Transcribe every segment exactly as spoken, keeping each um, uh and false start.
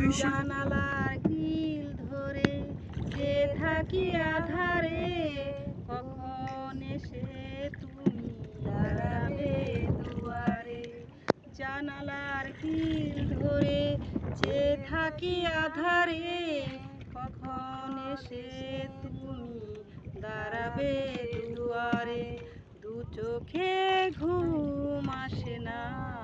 জানালার কিল ধরে যে থাকি আধারে, কখন এসে তুমি দাঁড়াবে দুয়ারে। জানালার কিল ধরে যে থাকি আধারে, কখন এসে তুমি দাঁড়াবে দুয়ারে। দু চোখে ঘুম আসে না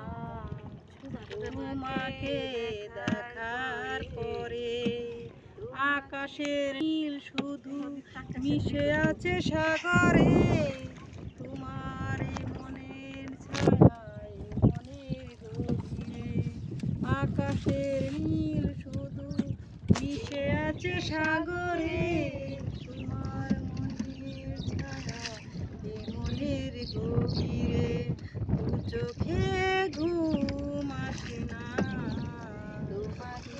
তোমাকে দেখার পরে, আকাশের নীল শুধু মিশে আছে সাগরে, তোমার মনের ছায়ায় মনের গভীরে। আকাশের নীল শুধু মিশে আছে সাগরে, তোমার মনের ছায়ায় মনের গভীরে। দু চোখে ঘুম আসে না তোমাকে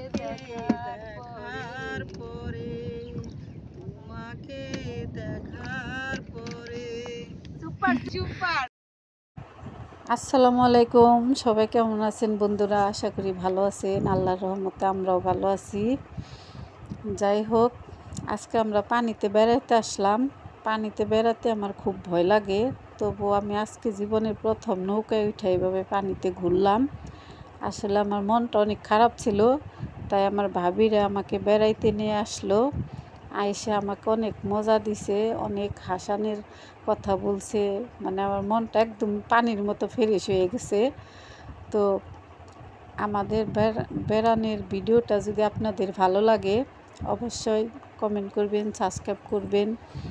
দেখার পরে, তোমাকে দেখার পরে। Super super. আসসালামু আলাইকুম, সবাই কেমন আছেন বন্ধুরা? আশা করি ভালো আছেন। আল্লাহর রহমতে আমরাও ভালো আছি। যাই হোক, আজকে আমরা পানিতে বেড়াতে আসলাম। পানিতে বেড়াতে আমার খুব ভয় লাগে, তবু আমি আজকে জীবনের প্রথম নৌকায় উঠে এইভাবে পানিতে ঘুরলাম। আসলে আমার মনটা অনেক খারাপ ছিল, তাই আমার ভাবিরা আমাকে বেড়াইতে নিয়ে আসলো। আয়েশা আমাকে অনেক মজা দিছে, অনেক হাসানের কথা বলছে, মানে আমার মনটা একদম পানির মতো ফ্রেশ হয়ে গেছে। তো আমাদের বেড়ানোর ভিডিওটা যদি আপনাদের ভালো লাগে অবশ্যই কমেন্ট করবেন, সাবস্ক্রাইব করবেন।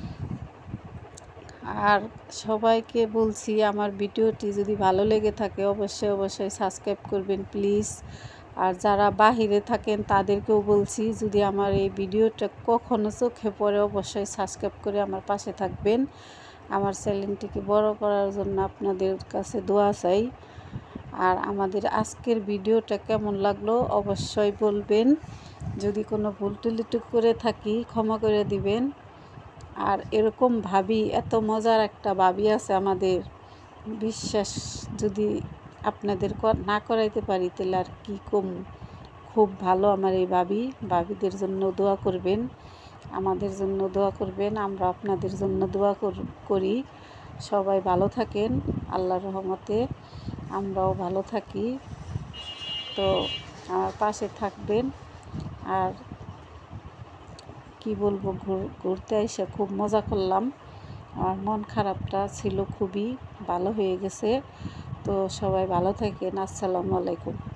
আর সবাইকে বলছি আমার ভিডিওটি যদি ভালো লেগে থাকে অবশ্যই অবশ্যই সাবস্ক্রাইব করবেন প্লিজ। আর যারা বাহিরে থাকেন তাদেরকেও বলছি, যদি আমার এই ভিডিওটা কখনো চোখে পড়ে অবশ্যই সাবস্ক্রাইব করে আমার পাশে থাকবেন। আমার চ্যানেলটিকে বড় করার জন্য আপনাদের কাছে দোয়া চাই। আর আমাদের আজকের ভিডিওটা কেমন লাগলো অবশ্যই বলবেন। যদি কোনো ভুল টুলিটুক করে থাকি ক্ষমা করে দিবেন। আর এরকম ভাবি, এত মজার একটা ভাবি আছে আমাদের, বিশ্বাস যদি আপনাদের না করাইতে পারি তাহলে আর কী কম। খুব ভালো আমার এই ভাবি। ভাবিদের জন্য দোয়া করবেন, আমাদের জন্য দোয়া করবেন, আমরা আপনাদের জন্য দোয়া করি। সবাই ভালো থাকেন, আল্লাহর রহমতে আমরাও ভালো থাকি। তো আমার পাশে থাকবেন। আর কি বলবো, ঘুরতে এসে খুব মজা করলাম। আমার মন খারাপটা ছিল খুবই ভালো হয়ে গেছে। তো সবাই ভালো থাকেন। আসসালামু আলাইকুম।